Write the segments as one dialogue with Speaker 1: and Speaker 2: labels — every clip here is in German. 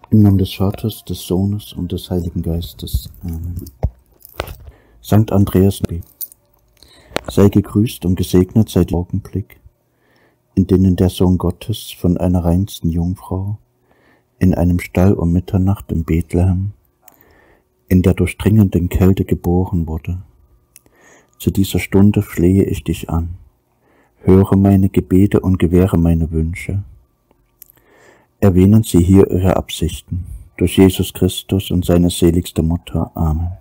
Speaker 1: Im Namen des Vaters, des Sohnes und des Heiligen Geistes. Amen. Sankt Andreas, sei gegrüßt und gesegnet sei der Augenblick, in denen der Sohn Gottes von einer reinsten Jungfrau in einem Stall um Mitternacht in Bethlehem in der durchdringenden Kälte geboren wurde. Zu dieser Stunde flehe ich dich an, höre meine Gebete und gewähre meine Wünsche. Erwähnen Sie hier Ihre Absichten, durch Jesus Christus und seine seligste Mutter. Amen.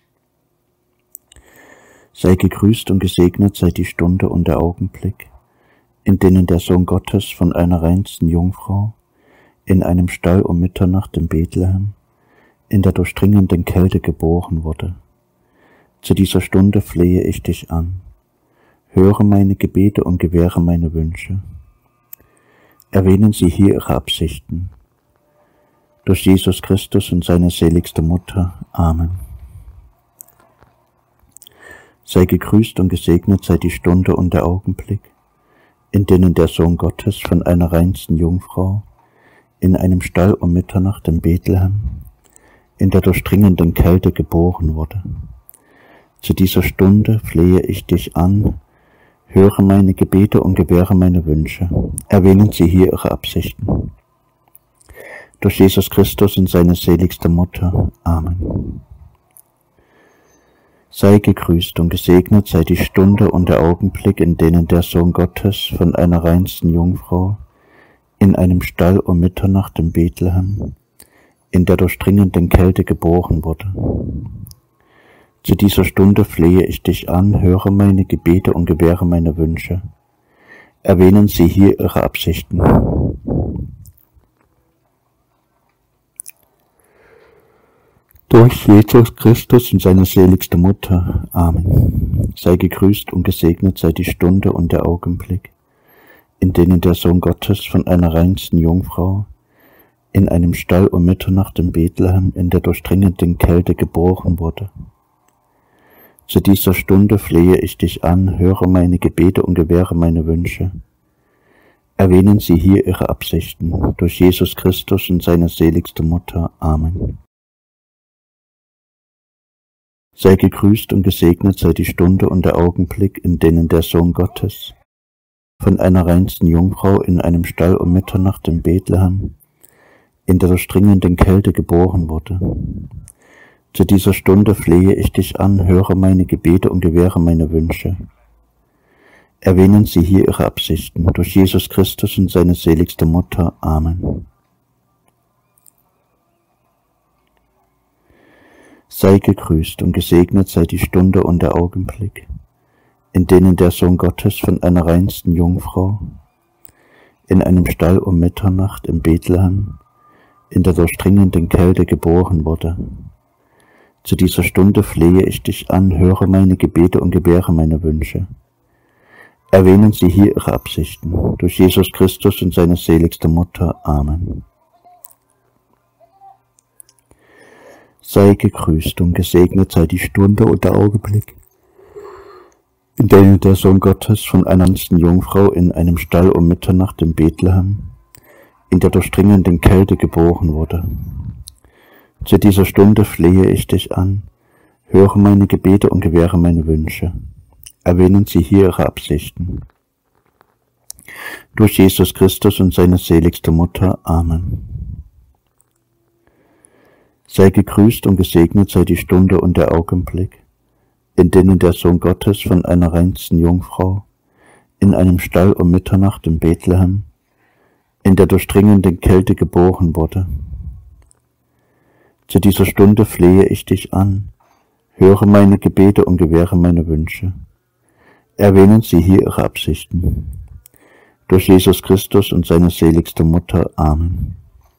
Speaker 1: Sei gegrüßt und gesegnet sei die Stunde und der Augenblick, in denen der Sohn Gottes von einer reinsten Jungfrau in einem Stall um Mitternacht in Bethlehem in der durchdringenden Kälte geboren wurde. Zu dieser Stunde flehe ich dich an, höre meine Gebete und gewähre meine Wünsche. Erwähnen Sie hier Ihre Absichten, durch Jesus Christus und seine seligste Mutter. Amen. Sei gegrüßt und gesegnet sei die Stunde und der Augenblick, in denen der Sohn Gottes von einer reinsten Jungfrau in einem Stall um Mitternacht in Bethlehem in der durchdringenden Kälte geboren wurde. Zu dieser Stunde flehe ich dich an, höre meine Gebete und gewähre meine Wünsche. Erwähnen Sie hier Ihre Absichten. Durch Jesus Christus und seine seligste Mutter. Amen. Sei gegrüßt und gesegnet sei die Stunde und der Augenblick, in denen der Sohn Gottes von einer reinsten Jungfrau in einem Stall um Mitternacht in Bethlehem in der durchdringenden Kälte geboren wurde. Zu dieser Stunde flehe ich dich an, höre meine Gebete und gewähre meine Wünsche. Erwähnen Sie hier Ihre Absichten. Durch Jesus Christus und seine seligste Mutter. Amen. Sei gegrüßt und gesegnet sei die Stunde und der Augenblick, in denen der Sohn Gottes von einer reinsten Jungfrau in einem Stall um Mitternacht in Bethlehem in der durchdringenden Kälte geboren wurde. Zu dieser Stunde flehe ich dich an, höre meine Gebete und gewähre meine Wünsche. Erwähnen Sie hier Ihre Absichten, durch Jesus Christus und seine seligste Mutter. Amen. Sei gegrüßt und gesegnet sei die Stunde und der Augenblick, in denen der Sohn Gottes von einer reinsten Jungfrau in einem Stall um Mitternacht in Bethlehem in der durchdringenden Kälte geboren wurde. Zu dieser Stunde flehe ich dich an, höre meine Gebete und gewähre meine Wünsche. Erwähnen Sie hier Ihre Absichten, durch Jesus Christus und seine seligste Mutter. Amen. Sei gegrüßt und gesegnet sei die Stunde und der Augenblick, in denen der Sohn Gottes von einer reinsten Jungfrau in einem Stall um Mitternacht in Bethlehem in der durchdringenden Kälte geboren wurde. Zu dieser Stunde flehe ich dich an, höre meine Gebete und gewähre meine Wünsche. Erwähnen Sie hier Ihre Absichten, durch Jesus Christus und seine seligste Mutter. Amen. Sei gegrüßt und gesegnet sei die Stunde und der Augenblick, in denen der Sohn Gottes von einer reinsten Jungfrau in einem Stall um Mitternacht in Bethlehem in der durchdringenden Kälte geboren wurde. Zu dieser Stunde flehe ich dich an, höre meine Gebete und gewähre meine Wünsche. Erwähnen Sie hier Ihre Absichten. Durch Jesus Christus und seine seligste Mutter. Amen. Sei gegrüßt und gesegnet sei die Stunde und der Augenblick, in denen der Sohn Gottes von einer reinsten Jungfrau in einem Stall um Mitternacht in Bethlehem in der durchdringenden Kälte geboren wurde. Zu dieser Stunde flehe ich dich an, höre meine Gebete und gewähre meine Wünsche. Erwähnen Sie hier Ihre Absichten. Durch Jesus Christus und seine seligste Mutter. Amen.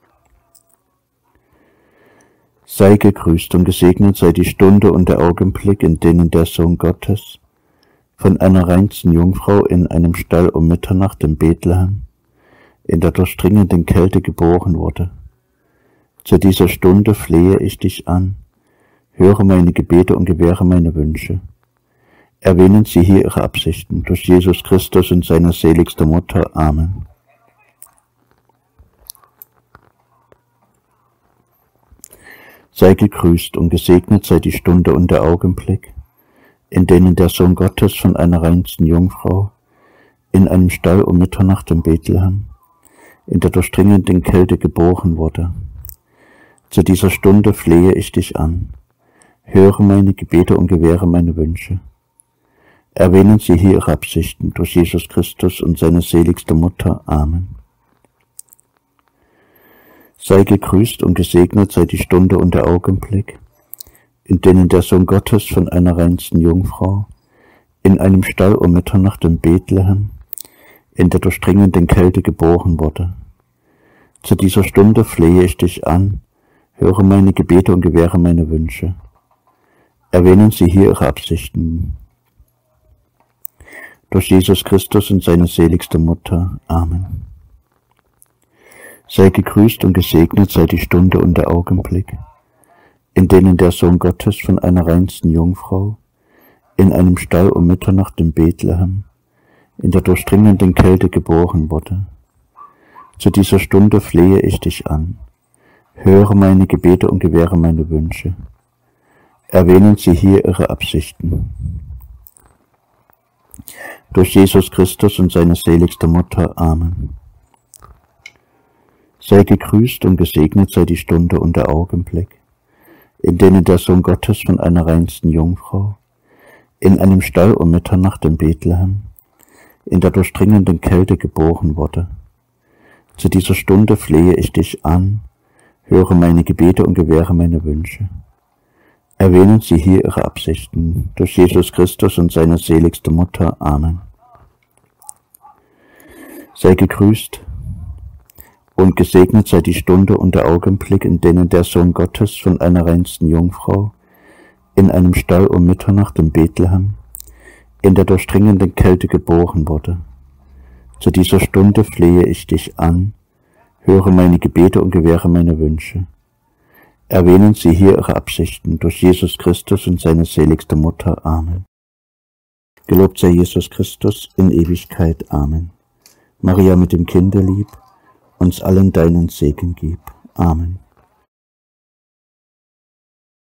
Speaker 1: Sei gegrüßt und gesegnet sei die Stunde und der Augenblick, in denen der Sohn Gottes von einer reinsten Jungfrau in einem Stall um Mitternacht in Bethlehem in der durchdringenden Kälte geboren wurde. Zu dieser Stunde flehe ich dich an, höre meine Gebete und gewähre meine Wünsche. Erwähnen Sie hier Ihre Absichten, durch Jesus Christus und seine seligste Mutter. Amen. Sei gegrüßt und gesegnet sei die Stunde und der Augenblick, in denen der Sohn Gottes von einer reinsten Jungfrau in einem Stall um Mitternacht in Bethlehem in der durchdringenden Kälte geboren wurde. Zu dieser Stunde flehe ich dich an. Höre meine Gebete und gewähre meine Wünsche. Erwähnen Sie hier Ihre Absichten durch Jesus Christus und seine seligste Mutter. Amen. Sei gegrüßt und gesegnet sei die Stunde und der Augenblick, in denen der Sohn Gottes von einer reinsten Jungfrau in einem Stall um Mitternacht in Bethlehem in der durchdringenden Kälte geboren wurde. Zu dieser Stunde flehe ich dich an, höre meine Gebete und gewähre meine Wünsche. Erwähnen Sie hier Ihre Absichten. Durch Jesus Christus und seine seligste Mutter. Amen. Sei gegrüßt und gesegnet sei die Stunde und der Augenblick, in denen der Sohn Gottes von einer reinsten Jungfrau in einem Stall um Mitternacht in Bethlehem in der durchdringenden Kälte geboren wurde. Zu dieser Stunde flehe ich dich an, höre meine Gebete und gewähre meine Wünsche. Erwähnen Sie hier Ihre Absichten. Durch Jesus Christus und seine seligste Mutter. Amen. Sei gegrüßt und gesegnet sei die Stunde und der Augenblick, in denen der Sohn Gottes von einer reinsten Jungfrau in einem Stall um Mitternacht in Bethlehem in der durchdringenden Kälte geboren wurde. Zu dieser Stunde flehe ich dich an, höre meine Gebete und gewähre meine Wünsche. Erwähnen Sie hier Ihre Absichten durch Jesus Christus und seine seligste Mutter. Amen. Sei gegrüßt und gesegnet sei die Stunde und der Augenblick, in denen der Sohn Gottes von einer reinsten Jungfrau in einem Stall um Mitternacht in Bethlehem in der durchdringenden Kälte geboren wurde. Zu dieser Stunde flehe ich dich an, höre meine Gebete und gewähre meine Wünsche. Erwähnen Sie hier Ihre Absichten durch Jesus Christus und seine seligste Mutter. Amen. Gelobt sei Jesus Christus in Ewigkeit. Amen. Maria mit dem Kinde lieb, uns allen deinen Segen gib. Amen.